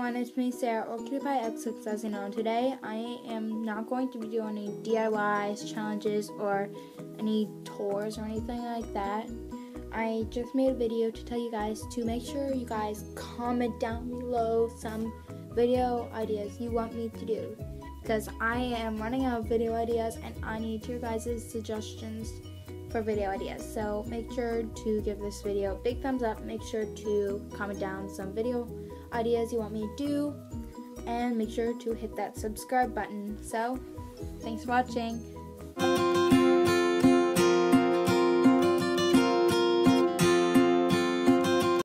everyone, it's me Sarah or CutiePieX6 as you know. Today I am not going to be doing any DIYs, challenges, or any tours or anything like that. I just made a video to tell you guys to make sure you guys comment down below some video ideas you want me to do, because I am running out of video ideas and I need your guys' suggestions for video ideas. So make sure to give this video a big thumbs up, make sure to comment down some video ideas you want me to do, and make sure to hit that subscribe button. So thanks for watching.